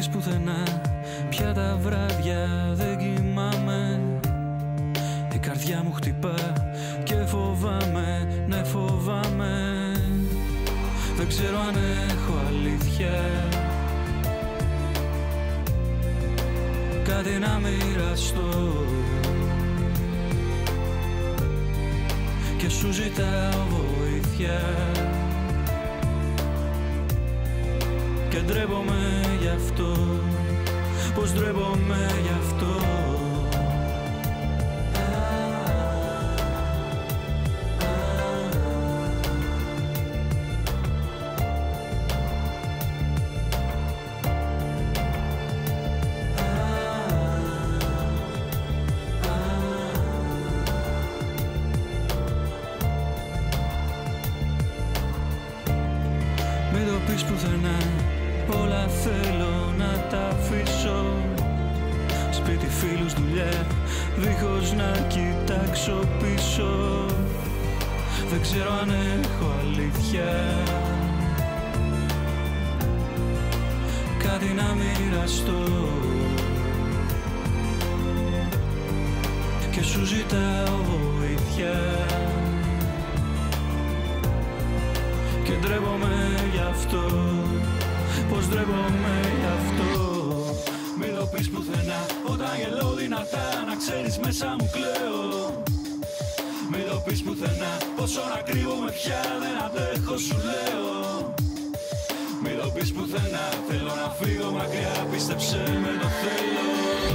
πεις πουθενά, πια τα βράδια δεν κοιμάμαι. Η καρδιά μου χτυπά και φοβάμαι, ναι φοβάμαι. Δεν ξέρω αν έχω αλήθεια, κάτι να μοιραστώ, και σου ζητάω βοήθεια και ντρέπομαι γι' αυτό, πως ντρέπομαι γι' αυτό. Μην το πεις πουθενά, όλα θέλω να τα αφήσω. Σπίτι, φίλους, δουλειά, δίχως να κοιτάξω πίσω. Δεν ξέρω αν έχω αλήθεια, κάτι να μοιραστώ, και σου ζητάω βοήθεια και ντρέπομαι γι' αυτό, πως ντρέπομαι γι' αυτό. Μην το πεις πουθενά, όταν γελώ δυνατά, να ξέρεις μέσα μου κλαίω. Μην το πεις πουθενά, πόσο να κρύβομαι πια δεν αντέχω σου λέω. Μην το πεις πουθενά, θέλω να φύγω μακριά, πίστεψε με το θέλω.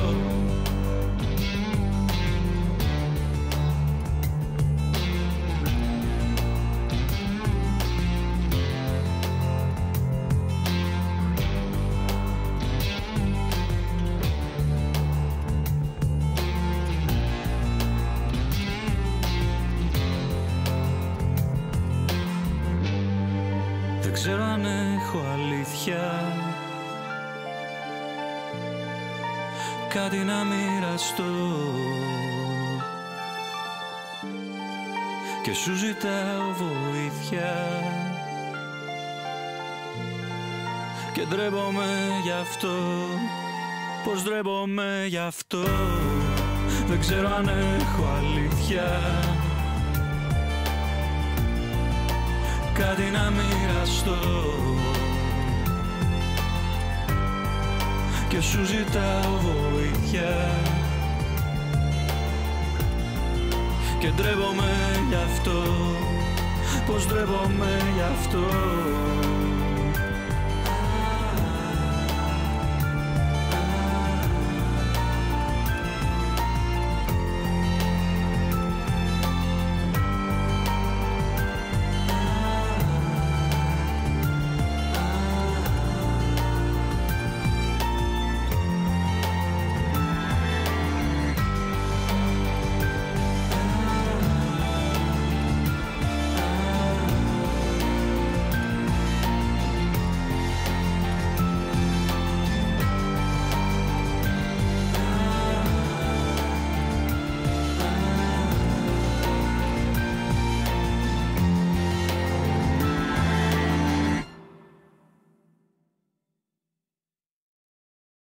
Δεν ξέρω αν έχω αλήθεια, κάτι να μοιραστώ, και σου ζητάω βοήθεια και ντρέπομαι γι' αυτό, πως ντρέπομαι γι' αυτό. Δεν ξέρω αν έχω αλήθεια, κάτι να μοιραστώ, και σου ζητάω βοήθεια και ντρέπομαι γι' αυτό, πως ντρέπομαι γι' αυτό.